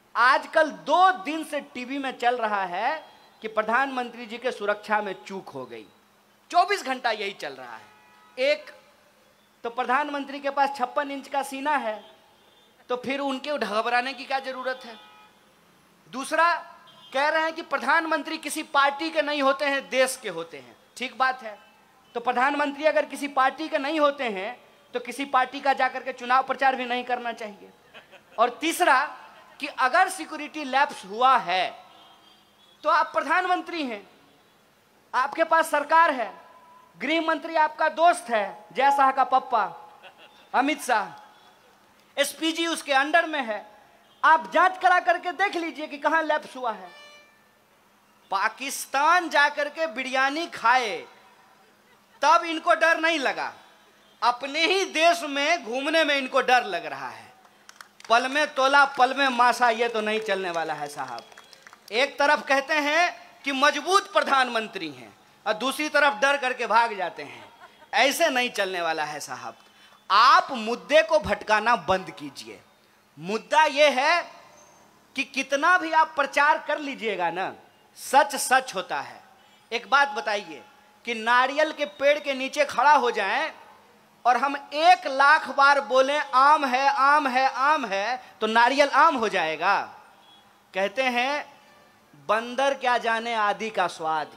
आजकल 2 दिन से टीवी में चल रहा है कि प्रधानमंत्री जी के सुरक्षा में चूक हो गई। 24 घंटा यही चल रहा है। एक तो प्रधानमंत्री के पास 56 इंच का सीना है, तो फिर उनके घबराने की क्या जरूरत है। दूसरा, कह रहे हैं कि प्रधानमंत्री किसी पार्टी के नहीं होते हैं, देश के होते हैं। ठीक बात है, तो प्रधानमंत्री अगर किसी पार्टी के नहीं होते हैं तो किसी पार्टी का जाकर के चुनाव प्रचार भी नहीं करना चाहिए। और तीसरा कि अगर सिक्योरिटी लैप्स हुआ है तो आप प्रधानमंत्री हैं, आपके पास सरकार है, गृह मंत्री आपका दोस्त है, जय शाह का पप्पा अमित शाह, एसपीजी उसके अंडर में है। आप जांच करा करके देख लीजिए कि कहां लैप्स हुआ है। पाकिस्तान जाकर के बिरयानी खाए तब इनको डर नहीं लगा, अपने ही देश में घूमने में इनको डर लग रहा है। पल में तोला पल में मासा, ये तो नहीं चलने वाला है साहब। एक तरफ कहते हैं कि मजबूत प्रधानमंत्री हैं और दूसरी तरफ डर करके भाग जाते हैं। ऐसे नहीं चलने वाला है साहब। आप मुद्दे को भटकाना बंद कीजिए। मुद्दा यह है कि कितना भी आप प्रचार कर लीजिएगा ना, सच सच होता है। एक बात बताइए कि नारियल के पेड़ के नीचे खड़ा हो जाएं और हम 1 लाख बार बोलें आम है आम है आम है, तो नारियल आम हो जाएगा। कहते हैं बंदर क्या जाने आदि का स्वाद,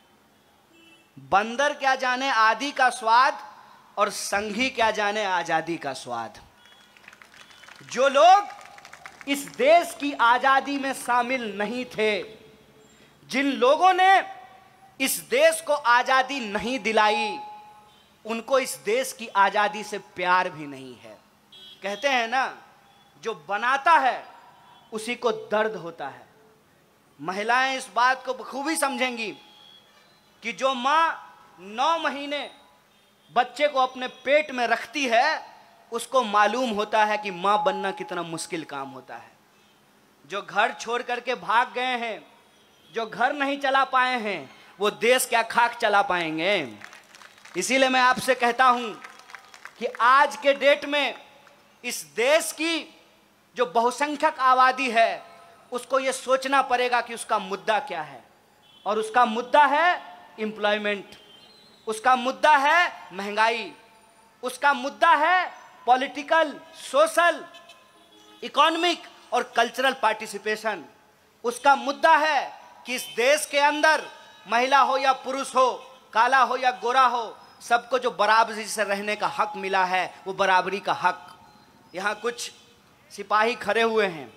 बंदर क्या जाने आदि का स्वाद, और संघी क्या जाने आजादी का स्वाद। जो लोग इस देश की आजादी में शामिल नहीं थे, जिन लोगों ने इस देश को आजादी नहीं दिलाई, उनको इस देश की आजादी से प्यार भी नहीं है। कहते हैं ना, जो बनाता है उसी को दर्द होता है। महिलाएं इस बात को बखूबी समझेंगी कि जो मां 9 महीने बच्चे को अपने पेट में रखती है, उसको मालूम होता है कि मां बनना कितना मुश्किल काम होता है। जो घर छोड़ करके भाग गए हैं, जो घर नहीं चला पाए हैं, वो देश क्या खाक चला पाएंगे। इसीलिए मैं आपसे कहता हूं कि आज के डेट में इस देश की जो बहुसंख्यक आबादी है, उसको ये सोचना पड़ेगा कि उसका मुद्दा क्या है। और उसका मुद्दा है एम्प्लॉयमेंट, उसका मुद्दा है महंगाई, उसका मुद्दा है पॉलिटिकल, सोशल, इकोनॉमिक और कल्चरल पार्टिसिपेशन। उसका मुद्दा है कि इस देश के अंदर महिला हो या पुरुष हो, काला हो या गोरा हो, सबको जो बराबरी से रहने का हक मिला है, वो बराबरी का हक। यहाँ कुछ सिपाही खड़े हुए हैं।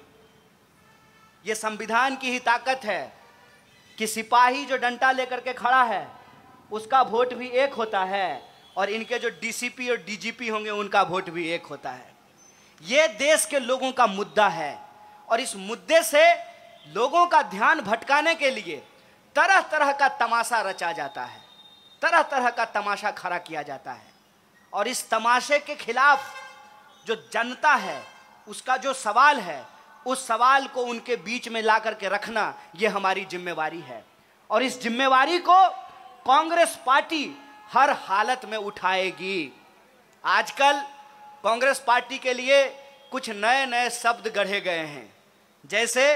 ये संविधान की ही ताकत है कि सिपाही जो डंडा लेकर के खड़ा है, उसका वोट भी एक होता है, और इनके जो डीसीपी और डीजीपी होंगे, उनका वोट भी एक होता है। ये देश के लोगों का मुद्दा है, और इस मुद्दे से लोगों का ध्यान भटकाने के लिए तरह तरह का तमाशा रचा जाता है, तरह तरह का तमाशा खड़ा किया जाता है। और इस तमाशे के खिलाफ जो जनता है, उसका जो सवाल है, उस सवाल को उनके बीच में ला करके रखना, ये हमारी जिम्मेवारी है। और इस जिम्मेवारी को कांग्रेस पार्टी हर हालत में उठाएगी। आजकल कांग्रेस पार्टी के लिए कुछ नए नए शब्द गढ़े गए हैं। जैसे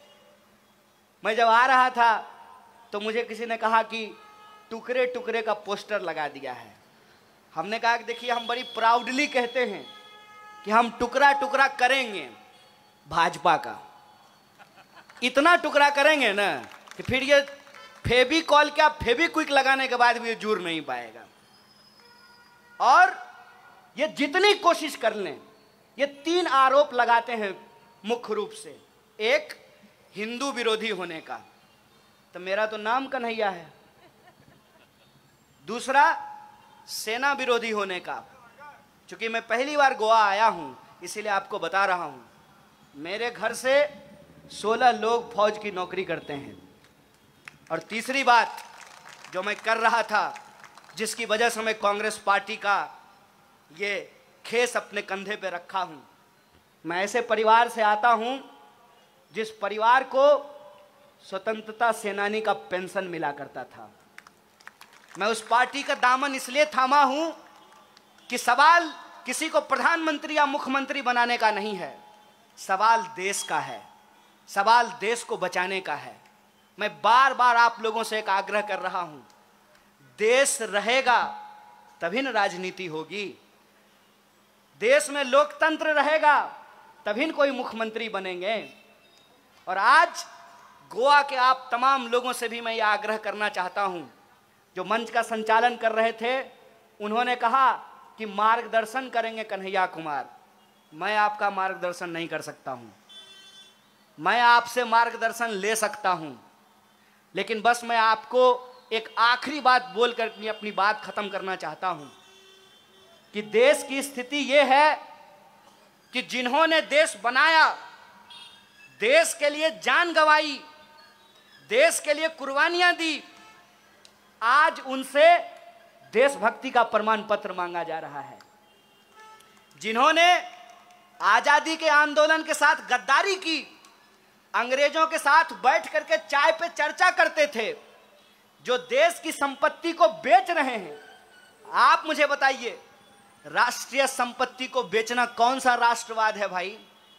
मैं जब आ रहा था तो मुझे किसी ने कहा कि टुकड़े टुकड़े का पोस्टर लगा दिया है। हमने कहा कि देखिए, हम बड़ी प्राउडली कहते हैं कि हम टुकड़ा टुकड़ा करेंगे भाजपा का। इतना टुकड़ा करेंगे ना कि फिर ये फेविकॉल क्या फेविक्विक लगाने के बाद भी ये जुड़ नहीं पाएगा। और ये जितनी कोशिश कर लें, ये 3 आरोप लगाते हैं मुख्य रूप से। एक, हिंदू विरोधी होने का, तो मेरा तो नाम कन्हैया है। दूसरा, सेना विरोधी होने का। चूंकि मैं पहली बार गोवा आया हूं, इसीलिए आपको बता रहा हूं। मेरे घर से 16 लोग फौज की नौकरी करते हैं। और तीसरी बात जो मैं कर रहा था, जिसकी वजह से मैं कांग्रेस पार्टी का ये खेस अपने कंधे पे रखा हूं, मैं ऐसे परिवार से आता हूं जिस परिवार को स्वतंत्रता सेनानी का पेंशन मिला करता था। मैं उस पार्टी का दामन इसलिए थामा हूं कि सवाल किसी को प्रधानमंत्री या मुख्यमंत्री बनाने का नहीं है, सवाल देश का है। सवाल देश को बचाने का है। मैं बार बार आप लोगों से एक आग्रह कर रहा हूं, देश रहेगा तभी न राजनीति होगी, देश में लोकतंत्र रहेगा तभी न कोई मुख्यमंत्री बनेंगे। और आज गोवा के आप तमाम लोगों से भी मैं ये आग्रह करना चाहता हूं, जो मंच का संचालन कर रहे थे, उन्होंने कहा कि मार्गदर्शन करेंगे कन्हैया कुमार। मैं आपका मार्गदर्शन नहीं कर सकता हूं, मैं आपसे मार्गदर्शन ले सकता हूं, लेकिन बस मैं आपको एक आखिरी बात बोलकर अपनी बात खत्म करना चाहता हूं कि देश की स्थिति यह है कि जिन्होंने देश बनाया, देश के लिए जान गंवाई, देश के लिए कुर्बानियां दी, आज उनसे देशभक्ति का प्रमाण पत्र मांगा जा रहा है। जिन्होंने आजादी के आंदोलन के साथ गद्दारी की, अंग्रेजों के साथ बैठ करके चाय पे चर्चा करते थे, जो देश की संपत्ति को बेच रहे हैं, आप मुझे बताइए, राष्ट्रीय संपत्ति को बेचना कौन सा राष्ट्रवाद है भाई?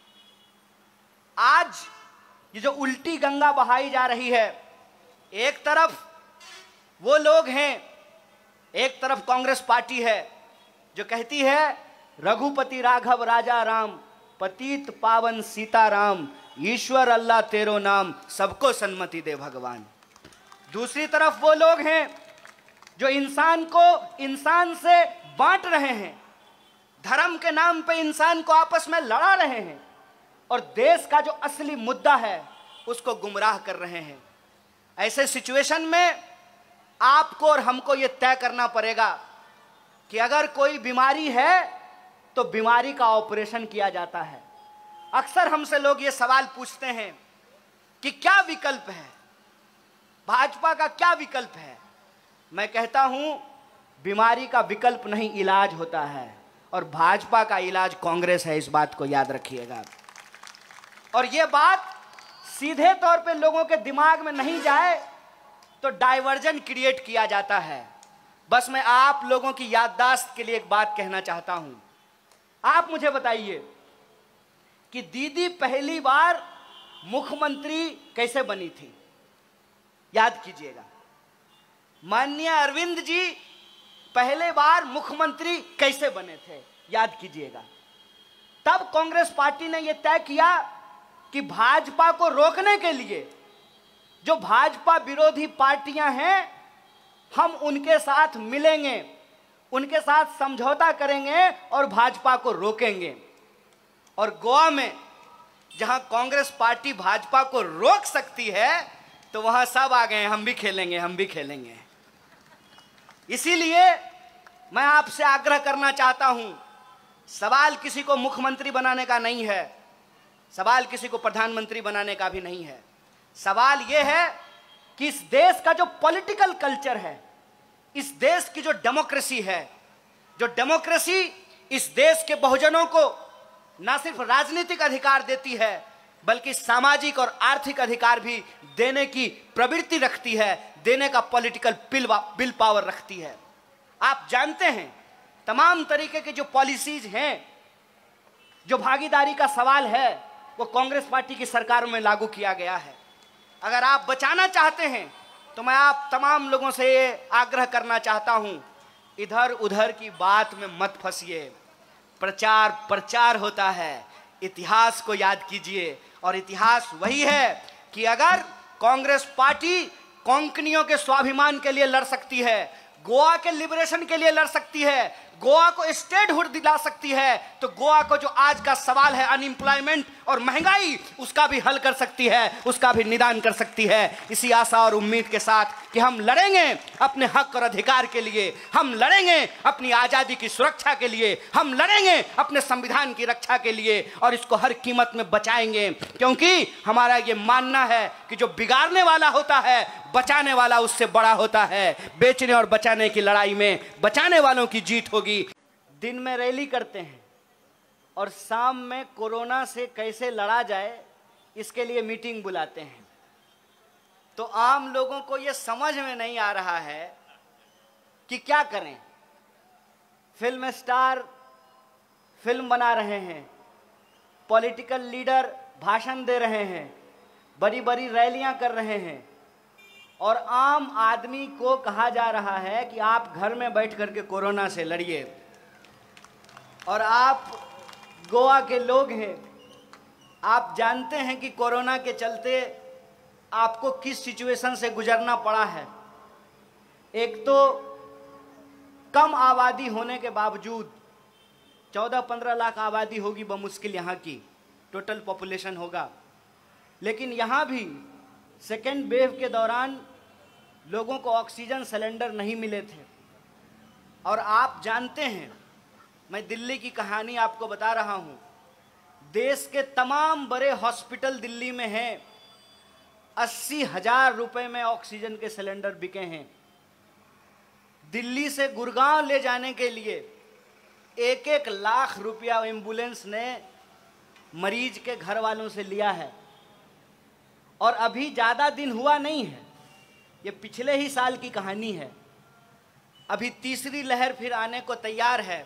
आज ये जो उल्टी गंगा बहाई जा रही है, एक तरफ वो लोग हैं, एक तरफ कांग्रेस पार्टी है जो कहती है रघुपति राघव राजा राम, पतित पावन सीताराम, ईश्वर अल्लाह तेरो नाम, सबको सन्मति दे भगवान। दूसरी तरफ वो लोग हैं जो इंसान को इंसान से बांट रहे हैं, धर्म के नाम पे इंसान को आपस में लड़ा रहे हैं और देश का जो असली मुद्दा है उसको गुमराह कर रहे हैं। ऐसे सिचुएशन में आपको और हमको ये तय करना पड़ेगा कि अगर कोई बीमारी है तो बीमारी का ऑपरेशन किया जाता है। अक्सर हमसे लोग ये सवाल पूछते हैं कि क्या विकल्प है, भाजपा का क्या विकल्प है? मैं कहता हूं बीमारी का विकल्प नहीं, इलाज होता है, और भाजपा का इलाज कांग्रेस है, इस बात को याद रखिएगा। और ये बात सीधे तौर पे लोगों के दिमाग में नहीं जाए तो डाइवर्जन क्रिएट किया जाता है। बस मैं आप लोगों की याददाश्त के लिए एक बात कहना चाहता हूं। आप मुझे बताइए कि दीदी पहली बार मुख्यमंत्री कैसे बनी थी? याद कीजिएगा। माननीय अरविंद जी पहले बार मुख्यमंत्री कैसे बने थे? याद कीजिएगा। तब कांग्रेस पार्टी ने यह तय किया कि भाजपा को रोकने के लिए जो भाजपा विरोधी पार्टियां हैं, हम उनके साथ मिलेंगे, उनके साथ समझौता करेंगे और भाजपा को रोकेंगे। और गोवा में जहां कांग्रेस पार्टी भाजपा को रोक सकती है तो वहां सब आ गए, हम भी खेलेंगे, हम भी खेलेंगे। इसीलिए मैं आपसे आग्रह करना चाहता हूं, सवाल किसी को मुख्यमंत्री बनाने का नहीं है, सवाल किसी को प्रधानमंत्री बनाने का भी नहीं है। सवाल यह है कि इस देश का जो पॉलिटिकल कल्चर है, इस देश की जो डेमोक्रेसी है, जो डेमोक्रेसी इस देश के बहुजनों को ना सिर्फ राजनीतिक अधिकार देती है बल्कि सामाजिक और आर्थिक अधिकार भी देने की प्रवृत्ति रखती है, देने का पॉलिटिकल विल पावर रखती है। आप जानते हैं तमाम तरीके के जो पॉलिसीज हैं, जो भागीदारी का सवाल है, वो कांग्रेस पार्टी की सरकारों में लागू किया गया है। अगर आप बचाना चाहते हैं तो मैं आप तमाम लोगों से ये आग्रह करना चाहता हूं, इधर उधर की बात में मत फंसिए। प्रचार प्रचार होता है, इतिहास को याद कीजिए। और इतिहास वही है कि अगर कांग्रेस पार्टी कोंकणियों के स्वाभिमान के लिए लड़ सकती है, गोवा के लिबरेशन के लिए लड़ सकती है, गोवा को स्टेटहुड दिला सकती है, तो गोवा को जो आज का सवाल है अनएम्प्लॉयमेंट और महंगाई, उसका भी हल कर सकती है, उसका भी निदान कर सकती है। इसी आशा और उम्मीद के साथ कि हम लड़ेंगे अपने हक और अधिकार के लिए, हम लड़ेंगे अपनी आज़ादी की सुरक्षा के लिए, हम लड़ेंगे अपने संविधान की रक्षा के लिए और इसको हर कीमत में बचाएंगे। क्योंकि हमारा ये मानना है कि जो बिगाड़ने वाला होता है, बचाने वाला उससे बड़ा होता है। बेचने और बचाने की लड़ाई में बचाने वालों की जीत होगी। दिन में रैली करते हैं और शाम में कोरोना से कैसे लड़ा जाए इसके लिए मीटिंग बुलाते हैं। तो आम लोगों को यह समझ में नहीं आ रहा है कि क्या करें। फिल्म स्टार फिल्म बना रहे हैं, पॉलिटिकल लीडर भाषण दे रहे हैं, बड़ी बड़ी रैलियां कर रहे हैं और आम आदमी को कहा जा रहा है कि आप घर में बैठ करके कोरोना से लड़िए। और आप गोवा के लोग हैं, आप जानते हैं कि कोरोना के चलते आपको किस सिचुएशन से गुजरना पड़ा है। एक तो कम आबादी होने के बावजूद 14-15 लाख आबादी होगी बमुश्किल यहाँ की, टोटल पॉपुलेशन होगा, लेकिन यहाँ भी सेकेंड वेव के दौरान लोगों को ऑक्सीजन सिलेंडर नहीं मिले थे। और आप जानते हैं, मैं दिल्ली की कहानी आपको बता रहा हूँ, देश के तमाम बड़े हॉस्पिटल दिल्ली में हैं, 80,000 रुपए में ऑक्सीजन के सिलेंडर बिके हैं। दिल्ली से गुड़गांव ले जाने के लिए 1-1 लाख रुपया एम्बुलेंस ने मरीज के घर वालों से लिया है। और अभी ज़्यादा दिन हुआ नहीं है, ये पिछले ही साल की कहानी है। अभी तीसरी लहर फिर आने को तैयार है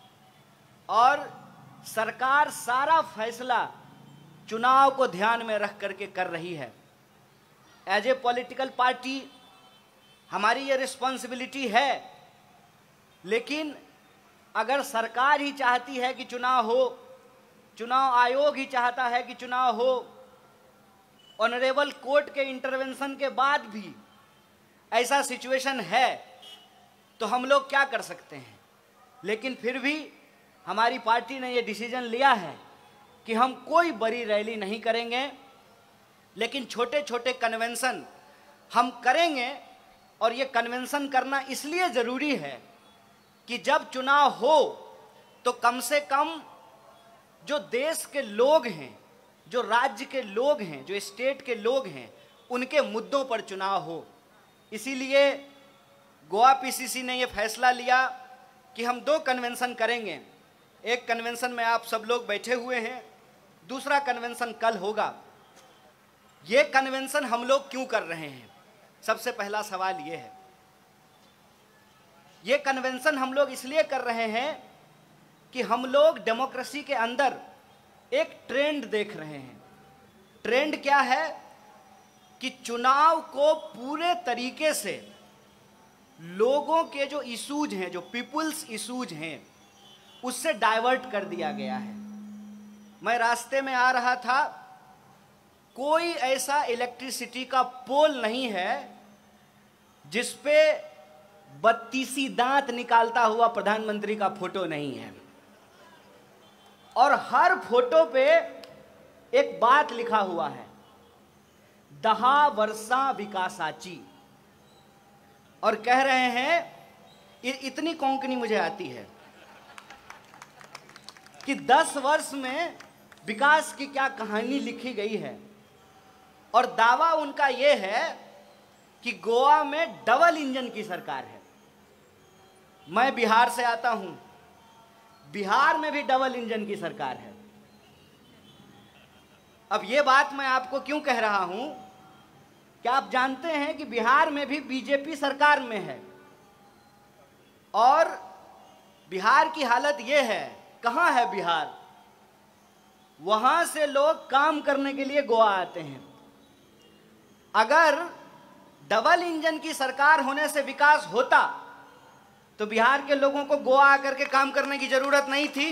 और सरकार सारा फैसला चुनाव को ध्यान में रख करके कर रही है। एज ए पॉलिटिकल पार्टी हमारी ये रिस्पॉन्सिबिलिटी है, लेकिन अगर सरकार ही चाहती है कि चुनाव हो, चुनाव आयोग ही चाहता है कि चुनाव हो, ऑनरेबल कोर्ट के इंटरवेंशन के बाद भी ऐसा सिचुएशन है, तो हम लोग क्या कर सकते हैं। लेकिन फिर भी हमारी पार्टी ने ये डिसीजन लिया है कि हम कोई बड़ी रैली नहीं करेंगे, लेकिन छोटे छोटे कन्वेंशन हम करेंगे। और ये कन्वेंशन करना इसलिए ज़रूरी है कि जब चुनाव हो तो कम से कम जो देश के लोग हैं, जो राज्य के लोग हैं, जो स्टेट के लोग हैं, उनके मुद्दों पर चुनाव हो। इसीलिए गोवा पीसीसी ने ये फैसला लिया कि हम 2 कन्वेंशन करेंगे। एक कन्वेंशन में आप सब लोग बैठे हुए हैं, दूसरा कन्वेंशन कल होगा। ये कन्वेंशन हम लोग क्यों कर रहे हैं? सबसे पहला सवाल ये है, ये कन्वेंशन हम लोग इसलिए कर रहे हैं कि हम लोग डेमोक्रेसी के अंदर एक ट्रेंड देख रहे हैं। ट्रेंड क्या है कि चुनाव को पूरे तरीके से लोगों के जो इशूज हैं, जो पीपुल्स इशूज हैं, उससे डाइवर्ट कर दिया गया है। मैं रास्ते में आ रहा था, कोई ऐसा इलेक्ट्रिसिटी का पोल नहीं है जिसपे 32 दांत निकालता हुआ प्रधानमंत्री का फोटो नहीं है। और हर फोटो पे एक बात लिखा हुआ है, 10 वर्षा विकासाची। और कह रहे हैं, इतनी कोंकणी मुझे आती है कि 10 वर्ष में विकास की क्या कहानी लिखी गई है। और दावा उनका यह है कि गोवा में डबल इंजन की सरकार है। मैं बिहार से आता हूं, बिहार में भी डबल इंजन की सरकार है। अब यह बात मैं आपको क्यों कह रहा हूं, क्या आप जानते हैं कि बिहार में भी बीजेपी सरकार में है। और बिहार की हालत यह है, कहां है बिहार? वहां से लोग काम करने के लिए गोवा आते हैं। अगर डबल इंजन की सरकार होने से विकास होता तो बिहार के लोगों को गोवा आकर के काम करने की जरूरत नहीं थी।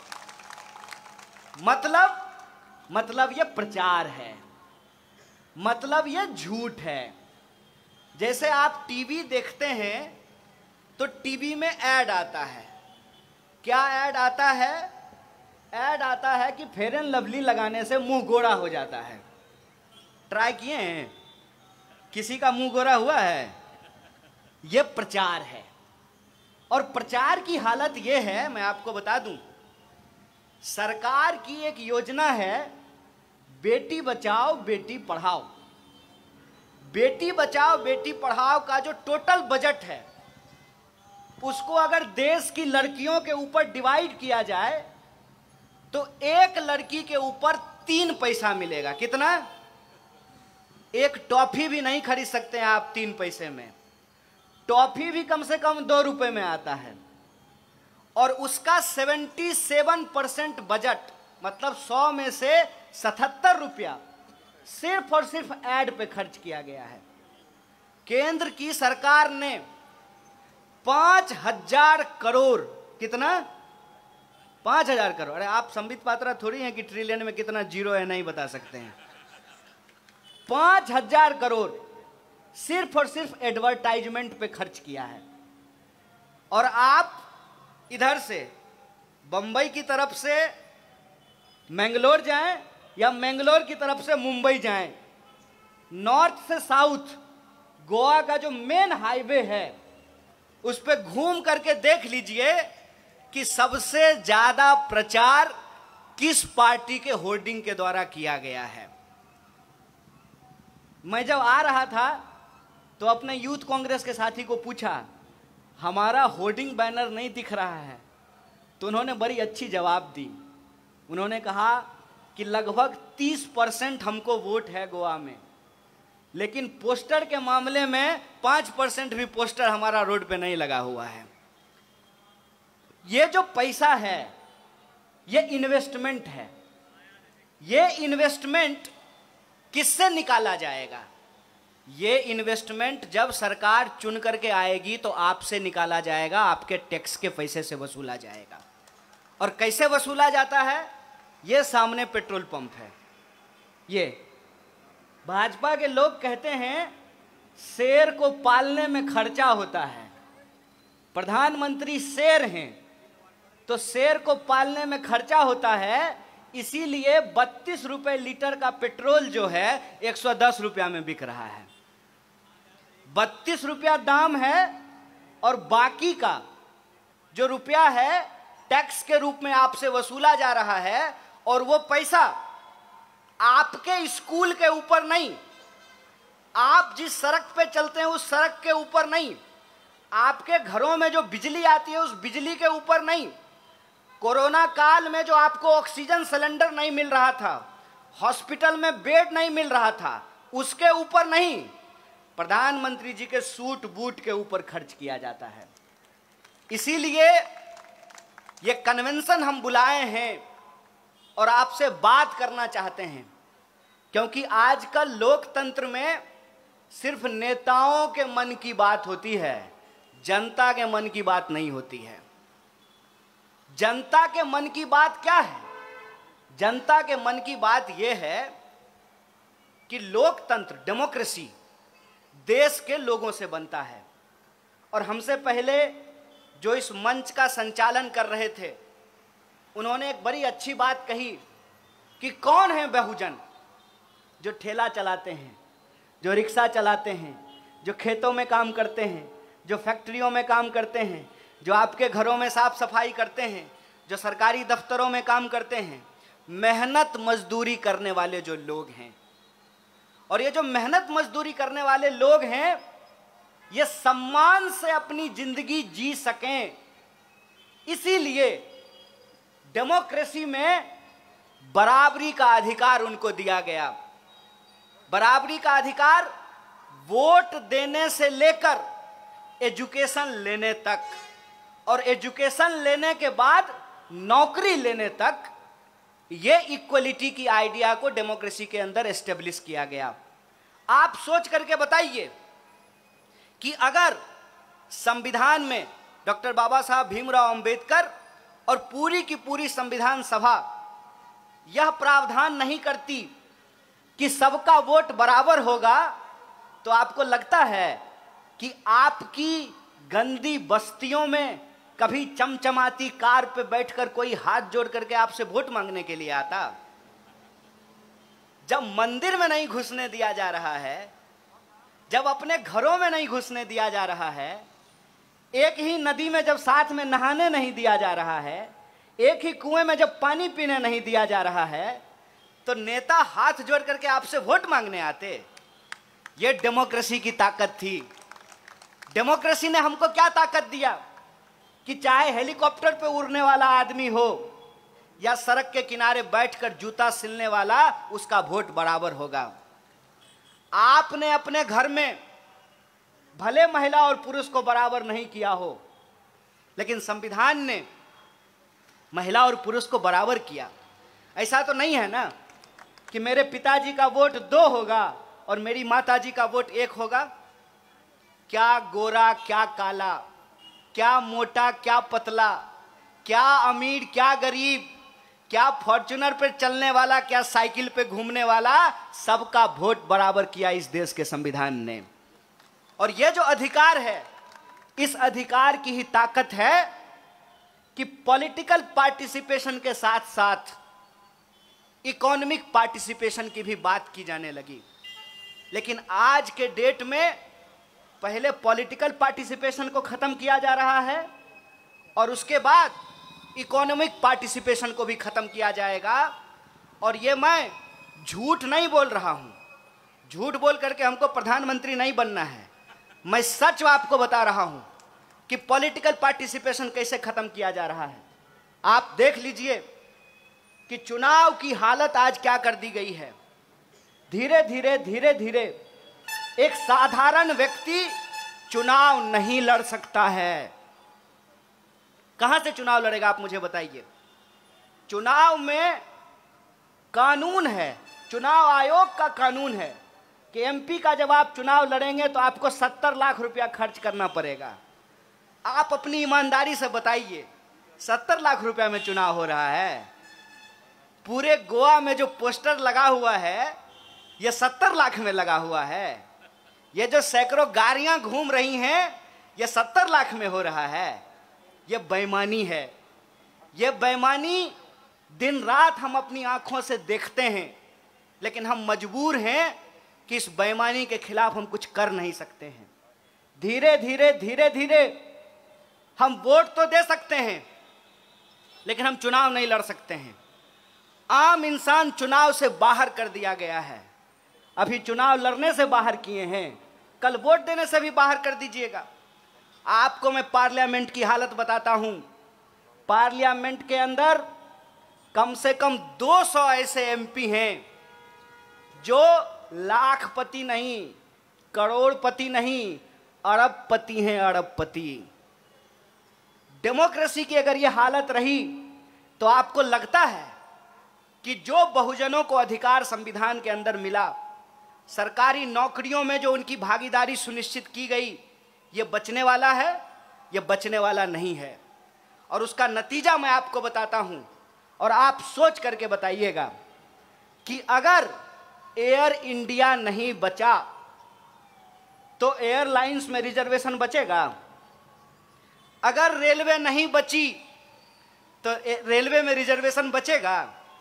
मतलब ये प्रचार है, मतलब ये झूठ है। जैसे आप टीवी देखते हैं तो टीवी में ऐड आता है, क्या ऐड आता है? ऐड आता है कि फेयर एंड लवली लगाने से मुंह गोरा हो जाता है। ट्राई किए हैं? किसी का मुंह गोरा हुआ है? यह प्रचार है। और प्रचार की हालत यह है, मैं आपको बता दूं, सरकार की एक योजना है, बेटी बचाओ बेटी पढ़ाओ। बेटी बचाओ बेटी पढ़ाओ का जो टोटल बजट है, उसको अगर देश की लड़कियों के ऊपर डिवाइड किया जाए तो एक लड़की के ऊपर 3 पैसा मिलेगा। कितना? एक टॉफी भी नहीं खरीद सकते हैं आप 3 पैसे में। टॉफी भी कम से कम 2 रुपए में आता है। और उसका 77% बजट, मतलब 100 में से 77 रुपया सिर्फ और सिर्फ ऐड पे खर्च किया गया है। केंद्र की सरकार ने 5,000 करोड़, कितना? 5,000 करोड़। अरे आप संबित पात्रा थोड़ी हैं कि ट्रिलियन में कितना जीरो है नहीं बता सकते हैं। 5,000 करोड़ सिर्फ और सिर्फ एडवर्टाइजमेंट पे खर्च किया है। और आप इधर से बंबई की तरफ से मैंगलोर जाएं या मैंगलोर की तरफ से मुंबई जाएं, नॉर्थ से साउथ गोवा का जो मेन हाईवे है उस पे घूम करके देख लीजिए कि सबसे ज्यादा प्रचार किस पार्टी के होर्डिंग के द्वारा किया गया है। मैं जब आ रहा था तो अपने यूथ कांग्रेस के साथी को पूछा, हमारा होर्डिंग बैनर नहीं दिख रहा है, तो उन्होंने बड़ी अच्छी जवाब दी। उन्होंने कहा कि लगभग 30% हमको वोट है गोवा में, लेकिन पोस्टर के मामले में 5% भी पोस्टर हमारा रोड पे नहीं लगा हुआ है। ये जो पैसा है ये इन्वेस्टमेंट है। ये इन्वेस्टमेंट किससे निकाला जाएगा? ये इन्वेस्टमेंट जब सरकार चुन करके आएगी तो आपसे निकाला जाएगा, आपके टैक्स के पैसे से वसूला जाएगा। और कैसे वसूला जाता है? ये सामने पेट्रोल पंप है। ये भाजपा के लोग कहते हैं शेर को पालने में खर्चा होता है। प्रधानमंत्री शेर हैं तो शेर को पालने में खर्चा होता है, इसीलिए 32 रुपए लीटर का पेट्रोल जो है 110 रुपया में बिक रहा है। 32 रुपया दाम है और बाकी का जो रुपया है टैक्स के रूप में आपसे वसूला जा रहा है। और वो पैसा आपके स्कूल के ऊपर नहीं, आप जिस सड़क पे चलते हैं उस सड़क के ऊपर नहीं, आपके घरों में जो बिजली आती है उस बिजली के ऊपर नहीं, कोरोना काल में जो आपको ऑक्सीजन सिलेंडर नहीं मिल रहा था, हॉस्पिटल में बेड नहीं मिल रहा था, उसके ऊपर नहीं, प्रधानमंत्री जी के सूट बूट के ऊपर खर्च किया जाता है। इसीलिए ये कन्वेंशन हम बुलाए हैं और आपसे बात करना चाहते हैं, क्योंकि आजकल लोकतंत्र में सिर्फ नेताओं के मन की बात होती है, जनता के मन की बात नहीं होती है। जनता के मन की बात क्या है? जनता के मन की बात यह है कि लोकतंत्र, डेमोक्रेसी देश के लोगों से बनता है। और हमसे पहले जो इस मंच का संचालन कर रहे थे उन्होंने एक बड़ी अच्छी बात कही कि कौन है बहुजन? जो ठेला चलाते हैं, जो रिक्शा चलाते हैं, जो खेतों में काम करते हैं, जो फैक्ट्रियों में काम करते हैं, जो आपके घरों में साफ सफाई करते हैं, जो सरकारी दफ्तरों में काम करते हैं, मेहनत मजदूरी करने वाले जो लोग हैं। और ये जो मेहनत मजदूरी करने वाले लोग हैं ये सम्मान से अपनी जिंदगी जी सकें, इसीलिए डेमोक्रेसी में बराबरी का अधिकार उनको दिया गया। बराबरी का अधिकार वोट देने से लेकर एजुकेशन लेने तक, और एजुकेशन लेने के बाद नौकरी लेने तक, ये इक्वलिटी की आइडिया को डेमोक्रेसी के अंदर एस्टेब्लिश किया गया। आप सोच करके बताइए कि अगर संविधान में डॉक्टर बाबा साहब भीमराव अंबेडकर और पूरी की पूरी संविधान सभा यह प्रावधान नहीं करती कि सबका वोट बराबर होगा, तो आपको लगता है कि आपकी गंदी बस्तियों में कभी चमचमाती कार पे बैठकर कोई हाथ जोड़ करके आपसे वोट मांगने के लिए आता? जब मंदिर में नहीं घुसने दिया जा रहा है, जब अपने घरों में नहीं घुसने दिया जा रहा है, एक ही नदी में जब साथ में नहाने नहीं दिया जा रहा है, एक ही कुएं में जब पानी पीने नहीं दिया जा रहा है, तो नेता हाथ जोड़ करके आपसे वोट मांगने आते? ये डेमोक्रेसी की ताकत थी। डेमोक्रेसी ने हमको क्या ताकत दिया कि चाहे हेलीकॉप्टर पे उड़ने वाला आदमी हो या सड़क के किनारे बैठकर जूता सिलने वाला, उसका वोट बराबर होगा। आपने अपने घर में भले महिला और पुरुष को बराबर नहीं किया हो, लेकिन संविधान ने महिला और पुरुष को बराबर किया। ऐसा तो नहीं है ना कि मेरे पिताजी का वोट 2 होगा और मेरी माताजी का वोट 1 होगा? क्या गोरा क्या काला, क्या मोटा क्या पतला, क्या अमीर क्या गरीब, क्या फॉर्च्यूनर पे चलने वाला क्या साइकिल पे घूमने वाला, सबका वोट बराबर किया इस देश के संविधान ने। और यह जो अधिकार है, इस अधिकार की ही ताकत है कि पॉलिटिकल पार्टिसिपेशन के साथ साथ इकोनॉमिक पार्टिसिपेशन की भी बात की जाने लगी। लेकिन आज के डेट में पहले पॉलिटिकल पार्टिसिपेशन को खत्म किया जा रहा है और उसके बाद इकोनॉमिक पार्टिसिपेशन को भी खत्म किया जाएगा। और ये मैं झूठ नहीं बोल रहा हूं, झूठ बोल करके हमको प्रधानमंत्री नहीं बनना है, मैं सच आपको बता रहा हूं कि पॉलिटिकल पार्टिसिपेशन कैसे खत्म किया जा रहा है। आप देख लीजिए कि चुनाव की हालत आज क्या कर दी गई है। धीरे धीरे एक साधारण व्यक्ति चुनाव नहीं लड़ सकता है। कहां से चुनाव लड़ेगा, आप मुझे बताइए। चुनाव में कानून है, चुनाव आयोग का कानून है कि एमपी का जब आप चुनाव लड़ेंगे तो आपको 70 लाख रुपया खर्च करना पड़ेगा। आप अपनी ईमानदारी से बताइए, 70 लाख रुपया में चुनाव हो रहा है? पूरे गोवा में जो पोस्टर लगा हुआ है यह 70 लाख में लगा हुआ है। ये जो सैकड़ों गाड़ियां घूम रही हैं यह 70 लाख में हो रहा है। यह बेईमानी है। यह बेईमानी दिन रात हम अपनी आंखों से देखते हैं, लेकिन हम मजबूर हैं कि इस बेईमानी के खिलाफ हम कुछ कर नहीं सकते हैं। धीरे धीरे हम वोट तो दे सकते हैं, लेकिन हम चुनाव नहीं लड़ सकते हैं। आम इंसान चुनाव से बाहर कर दिया गया है। अभी चुनाव लड़ने से बाहर किए हैं, कल वोट देने से भी बाहर कर दीजिएगा। आपको मैं पार्लियामेंट की हालत बताता हूं। पार्लियामेंट के अंदर कम से कम 200 ऐसे एमपी हैं जो लाखपति नहीं, करोड़पति नहीं, अरबपति हैं, अरबपति। डेमोक्रेसी की अगर यह हालत रही तो आपको लगता है कि जो बहुजनों को अधिकार संविधान के अंदर मिला, सरकारी नौकरियों में जो उनकी भागीदारी सुनिश्चित की गई, ये बचने वाला है? ये बचने वाला नहीं है। और उसका नतीजा मैं आपको बताता हूं और आप सोच करके बताइएगा कि अगर एयर इंडिया नहीं बचा तो एयरलाइंस में रिजर्वेशन बचेगा? अगर रेलवे नहीं बची तो रेलवे में रिजर्वेशन बचेगा?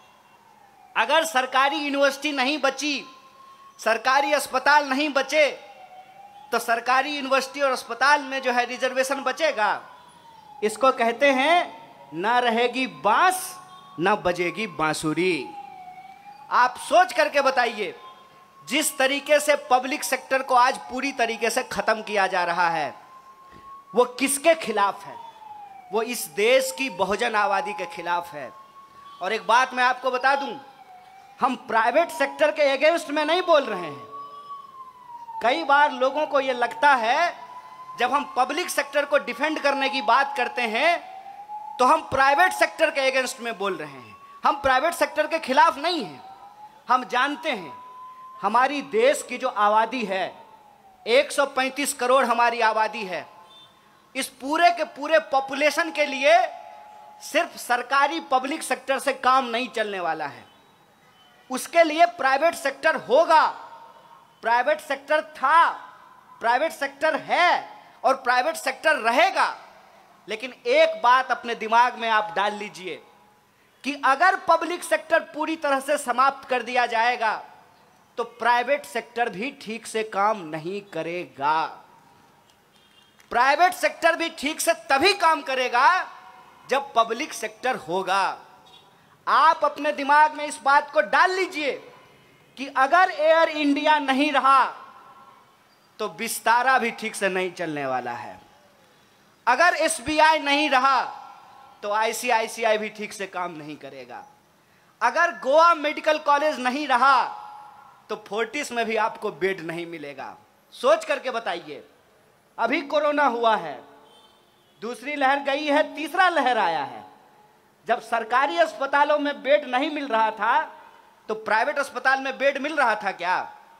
अगर सरकारी यूनिवर्सिटी नहीं बची, सरकारी अस्पताल नहीं बचे, तो सरकारी यूनिवर्सिटी और अस्पताल में जो है रिजर्वेशन बचेगा? इसको कहते हैं ना रहेगी बांस ना बजेगी बांसुरी। आप सोच करके बताइए, जिस तरीके से पब्लिक सेक्टर को आज पूरी तरीके से खत्म किया जा रहा है, वो किसके खिलाफ है? वो इस देश की बहुजन आबादी के खिलाफ है। और एक बात मैं आपको बता दूं, हम प्राइवेट सेक्टर के अगेंस्ट में नहीं बोल रहे हैं। कई बार लोगों को यह लगता है जब हम पब्लिक सेक्टर को डिफेंड करने की बात करते हैं तो हम प्राइवेट सेक्टर के अगेंस्ट में बोल रहे हैं। हम प्राइवेट सेक्टर के खिलाफ नहीं हैं। हम जानते हैं हमारी देश की जो आबादी है, 135 करोड़ हमारी आबादी है। इस पूरे के पूरे पॉपुलेशन के लिए सिर्फ सरकारी पब्लिक सेक्टर से काम नहीं चलने वाला है। उसके लिए प्राइवेट सेक्टर होगा, प्राइवेट सेक्टर था, प्राइवेट सेक्टर है और प्राइवेट सेक्टर रहेगा। लेकिन एक बात अपने दिमाग में आप डाल लीजिए कि अगर पब्लिक सेक्टर पूरी तरह से समाप्त कर दिया जाएगा तो प्राइवेट सेक्टर भी ठीक से काम नहीं करेगा। प्राइवेट सेक्टर भी ठीक से तभी काम करेगा जब पब्लिक सेक्टर होगा। आप अपने दिमाग में इस बात को डाल लीजिए कि अगर एयर इंडिया नहीं रहा तो विस्तारा भी ठीक से नहीं चलने वाला है। अगर एसबीआई नहीं रहा तो आईसीआईसीआई भी ठीक से काम नहीं करेगा। अगर गोवा मेडिकल कॉलेज नहीं रहा तो फोर्टिस में भी आपको बेड नहीं मिलेगा। सोच करके बताइए, अभी कोरोना हुआ है, दूसरी लहर गई है, तीसरा लहर आया है। जब सरकारी अस्पतालों में बेड नहीं मिल रहा था तो प्राइवेट अस्पताल में बेड मिल रहा था क्या?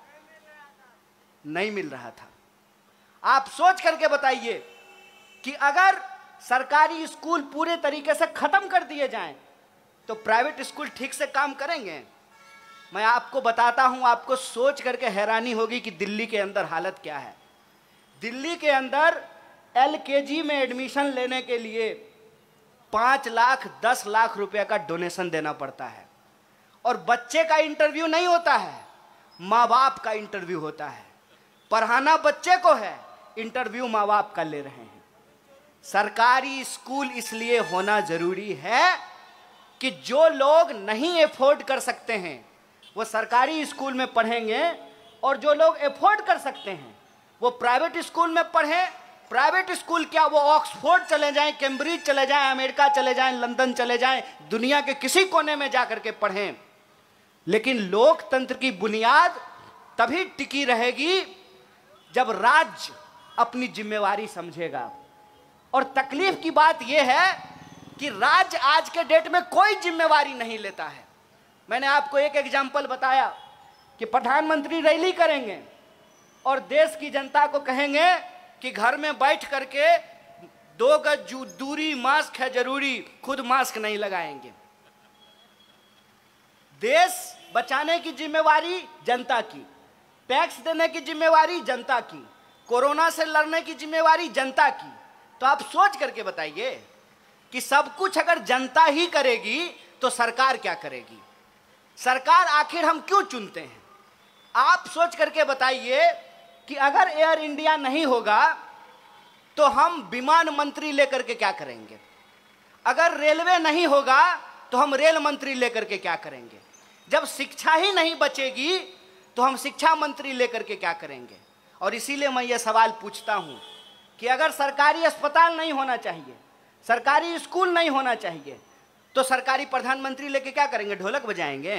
नहीं मिल रहा था। आप सोच करके बताइए कि अगर सरकारी स्कूल पूरे तरीके से खत्म कर दिए जाएं तो प्राइवेट स्कूल ठीक से काम करेंगे? मैं आपको बताता हूं, आपको सोच करके हैरानी होगी कि दिल्ली के अंदर हालत क्या है। दिल्ली के अंदर LKG में एडमिशन लेने के लिए 5 लाख 10 लाख रुपए का डोनेशन देना पड़ता है, और बच्चे का इंटरव्यू नहीं होता है, माँ बाप का इंटरव्यू होता है। पढ़ाना बच्चे को है, इंटरव्यू माँ बाप का ले रहे हैं। सरकारी स्कूल इसलिए होना जरूरी है कि जो लोग नहीं अफोर्ड कर सकते हैं वो सरकारी स्कूल में पढ़ेंगे, और जो लोग अफोर्ड कर सकते हैं वो प्राइवेट स्कूल में पढ़ें। प्राइवेट स्कूल क्या, वो ऑक्सफोर्ड चले जाएं, कैम्ब्रिज चले जाएं, अमेरिका चले जाएं, लंदन चले जाएं, दुनिया के किसी कोने में जाकर के पढ़ें। लेकिन लोकतंत्र की बुनियाद तभी टिकी रहेगी जब राज्य अपनी जिम्मेवारी समझेगा। और तकलीफ की बात यह है कि राज्य आज के डेट में कोई जिम्मेवारी नहीं लेता है। मैंने आपको एक एग्जाम्पल बताया कि प्रधानमंत्री रैली करेंगे और देश की जनता को कहेंगे कि घर में बैठ करके 2 गज दूरी, मास्क है जरूरी, खुद मास्क नहीं लगाएंगे। देश बचाने की जिम्मेवारी जनता की, टैक्स देने की जिम्मेवारी जनता की, कोरोना से लड़ने की जिम्मेवारी जनता की। तो आप सोच करके बताइए कि सब कुछ अगर जनता ही करेगी तो सरकार क्या करेगी? सरकार आखिर हम क्यों चुनते हैं? आप सोच करके बताइए कि अगर एयर इंडिया नहीं होगा तो हम विमान मंत्री लेकर के क्या करेंगे? अगर रेलवे नहीं होगा तो हम रेल मंत्री लेकर के क्या करेंगे? जब शिक्षा ही नहीं बचेगी तो हम शिक्षा मंत्री लेकर के क्या करेंगे? और इसीलिए मैं ये सवाल पूछता हूं कि अगर सरकारी अस्पताल नहीं होना चाहिए, सरकारी स्कूल नहीं होना चाहिए, तो सरकारी प्रधानमंत्री लेके क्या करेंगे? ढोलक बजाएंगे?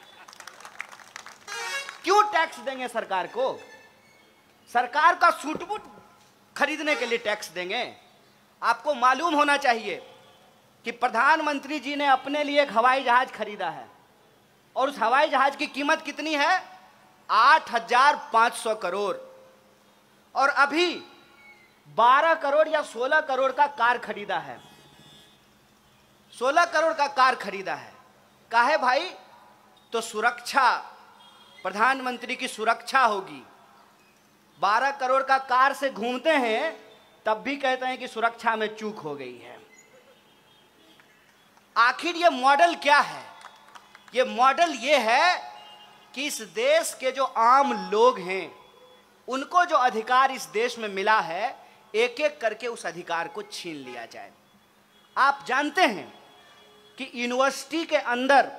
क्यों टैक्स देंगे सरकार को? सरकार का सूट बूट खरीदने के लिए टैक्स देंगे? आपको मालूम होना चाहिए कि प्रधानमंत्री जी ने अपने लिए एक हवाई जहाज खरीदा है, और उस हवाई जहाज की कीमत कितनी है? 8,500 करोड़। और अभी 12 करोड़ या 16 करोड़ का कार खरीदा है। 16 करोड़ का कार खरीदा है। काहे भाई? तो सुरक्षा, प्रधानमंत्री की सुरक्षा होगी। 12 करोड़ का कार से घूमते हैं तब भी कहते हैं कि सुरक्षा में चूक हो गई है। आखिर ये मॉडल क्या है? ये मॉडल ये है कि इस देश के जो आम लोग हैं उनको जो अधिकार इस देश में मिला है, एक एक करके उस अधिकार को छीन लिया जाए। आप जानते हैं कि यूनिवर्सिटी के अंदर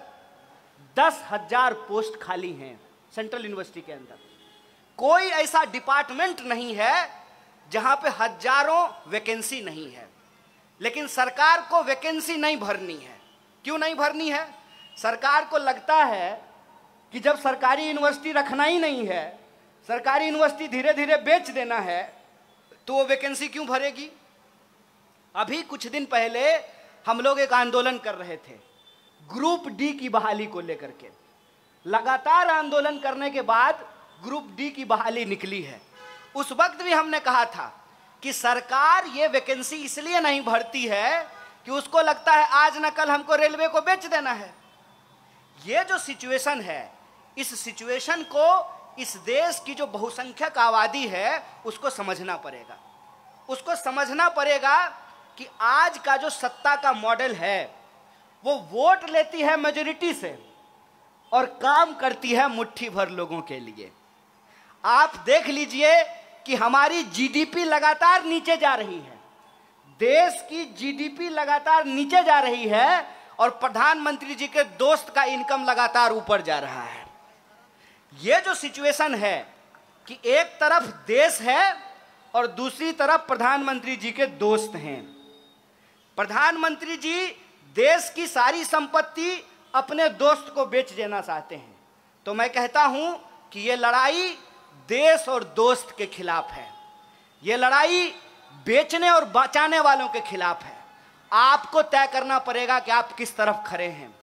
10,000 पोस्ट खाली हैं। सेंट्रल यूनिवर्सिटी के अंदर कोई ऐसा डिपार्टमेंट नहीं है जहां पे हजारों वैकेंसी नहीं है। लेकिन सरकार को वैकेंसी नहीं भरनी है। क्यों नहीं भरनी है? सरकार को लगता है कि जब सरकारी यूनिवर्सिटी रखना ही नहीं है, सरकारी यूनिवर्सिटी धीरे धीरे बेच देना है, तो वो वैकेंसी क्यों भरेगी? अभी कुछ दिन पहले हम लोग एक आंदोलन कर रहे थे ग्रुप डी की बहाली को लेकर के। लगातार आंदोलन करने के बाद ग्रुप डी की बहाली निकली है। उस वक्त भी हमने कहा था कि सरकार ये वैकेंसी इसलिए नहीं भरती है कि उसको लगता है आज न कल हमको रेलवे को बेच देना है। ये जो सिचुएशन है, इस सिचुएशन को इस देश की जो बहुसंख्यक आबादी है उसको समझना पड़ेगा। उसको समझना पड़ेगा कि आज का जो सत्ता का मॉडल है वो वोट लेती है मेजॉरिटी से और काम करती है मुट्ठी भर लोगों के लिए। आप देख लीजिए कि हमारी जीडीपी लगातार नीचे जा रही है। देश की जीडीपी लगातार नीचे जा रही है और प्रधानमंत्री जी के दोस्त का इनकम लगातार ऊपर जा रहा है। यह जो सिचुएशन है कि एक तरफ देश है और दूसरी तरफ प्रधानमंत्री जी के दोस्त हैं। प्रधानमंत्री जी देश की सारी संपत्ति अपने दोस्त को बेच देना चाहते हैं। तो मैं कहता हूं कि यह लड़ाई देश और दोस्त के खिलाफ है। यह लड़ाई बेचने और बचाने वालों के खिलाफ है। आपको तय करना पड़ेगा कि आप किस तरफ खड़े हैं।